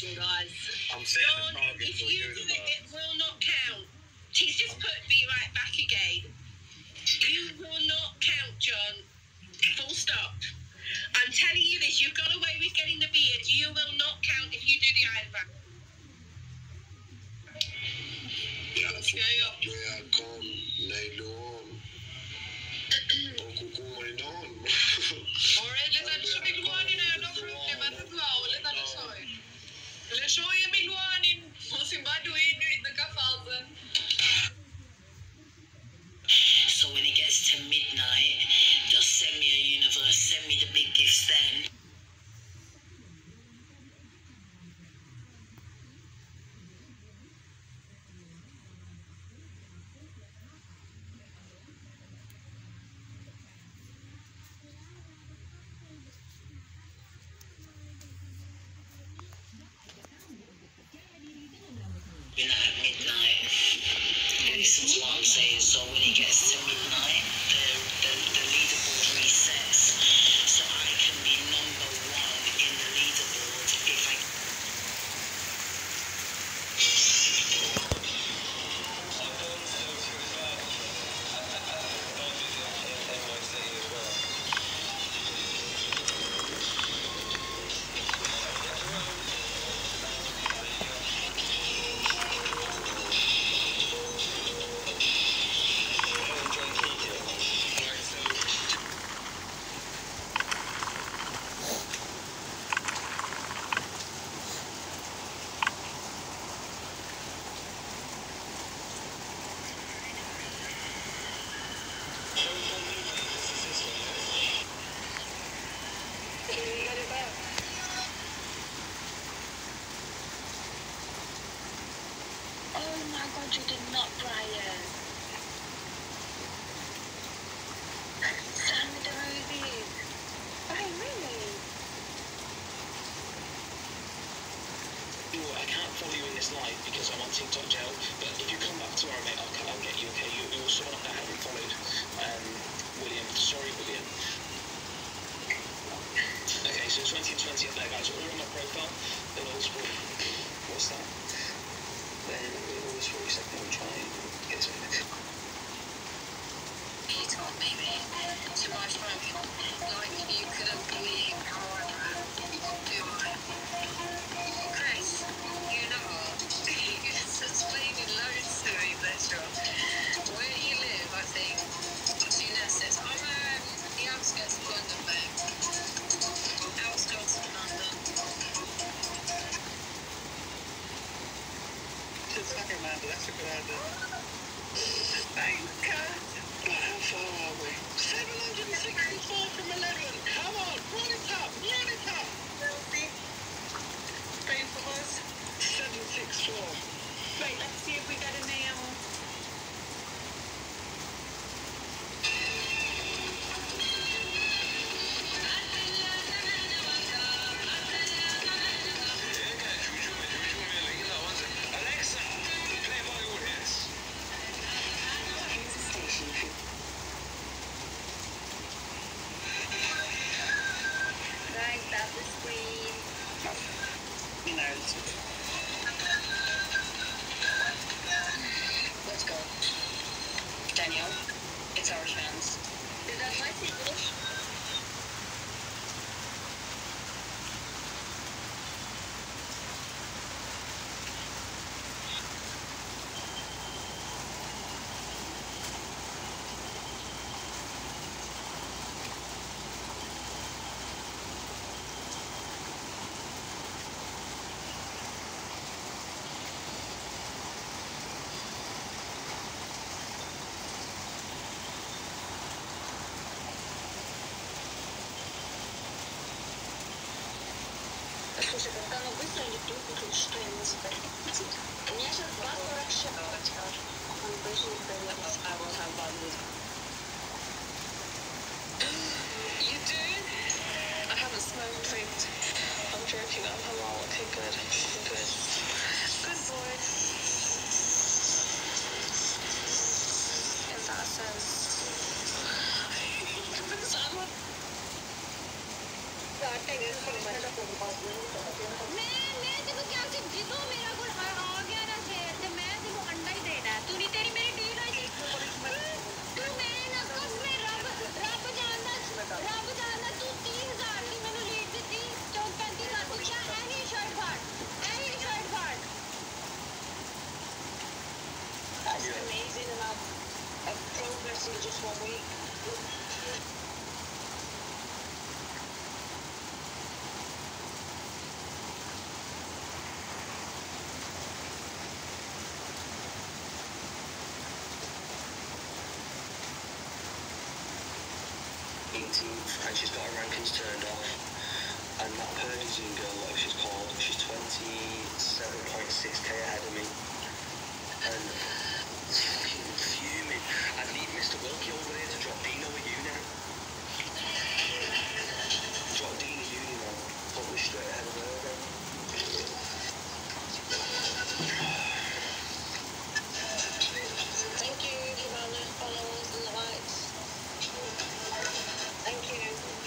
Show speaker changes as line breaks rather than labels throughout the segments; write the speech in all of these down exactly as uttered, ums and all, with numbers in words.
guys.
I'm setting
John,
the target
if
for
you
you,
do
the
it, it will not count. He's just put be right back again. You will not count, John. Full stop. I'm telling you this. You've got away with getting the beard. You will not count if you do the eyebrow.
Ja, jag kom nejlon. Och kukumainaan.
Alright, let's show me Luanin na no problem at all. Let's show it. Let's show me Luanin. Musibaduin in the kafalzen.
So when it gets to midnight, just send me a universe. Send me the big gifts then. Been at midnight. Listen to what I'm saying. So when it gets to midnight, the the, the leaderboard resets. So I can be number one in the leaderboard if I. Oh my God, you did not, Brian. Send me the movies. Oh, really?
I can't follow you in this live because I'm on TikTok jail, but if you come back tomorrow, mate, I'll, I'll get you, okay? You, you're someone I haven't followed. Um, William. Sorry, William. Okay, so twenty twenty up there, guys. Order on my profile. Then always for... What's that? Then always for a second, I'm trying to get to it.
You told me, to my phone, like you could have believed however do I. Chris, you know, you're explaining loads to me, bless you. Where you live, I think, see, Ness says, I'm um, the outskirts of London, babe. Outskirts of London.
Just fucking Amanda, that's a good idea. Thank God. How far are we? seven hundred sixty-four from eleven. Come on, run it up, run it up.
Pray for us.
seven six four.
Right, let's see if we get an um.
Alexa, play Bollywood hits. Here's the station.
Right, tap the screen.
You know, it's...
Let's go. Daniel, it's our chance. Did that like English? Слушай, когда оно быстро или вдруг выключишь, что я музыка? У меня сейчас два сорок шесть. Он больше не проверился. I will have bad music.
You do? I haven't smoked, drinked. I'm joking, I'm halal. Okay, good. Good. Good boy. Entonces... Pensaba... Man, man,
in just one week.
eighteenth, and she's got her rankings turned off. And that Persian girl, whatever she's called, she's twenty-seven point six K ahead of me. And fucking fuming. I need Mister Wilkie over there to drop Dino at you now. Drop Dino at uni now. Put me straight ahead of her again.
Thank you, Giovanna. Follows and the likes. Thank you.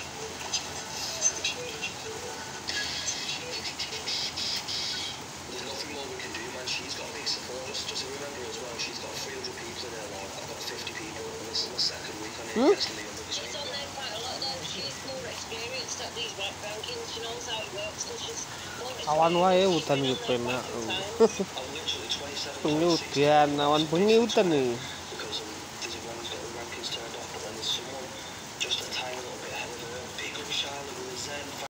There's nothing more we can do, man. She's got a big support. Just, just remember as well, she's got three hundred people in her life. I've got fifty people, and this is my second week on it.
Hmm?
Yes, Liam, this
She's
week.
on there quite a lot though. She's more experienced at these rank rankings. She knows how it works and she's more
Awan wae
experienced.
hutan
She's
gitu
been on
ya.
there quite a few times.
I'm literally twenty-seven
Ini
point six.
hujan, awan bunyi hutan nih.